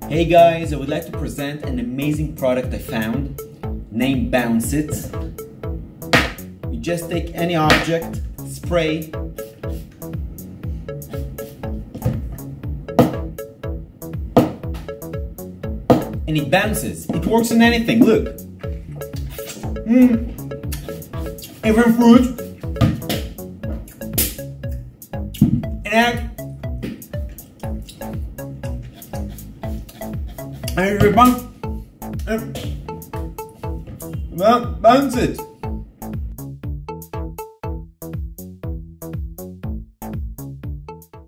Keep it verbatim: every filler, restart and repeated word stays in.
Hey guys, I would like to present an amazing product I found named Bounce It. You just take any object, spray, and it bounces. It works on anything, look. Mm. Even fruit. An egg. And if you bounce, well, bounce it.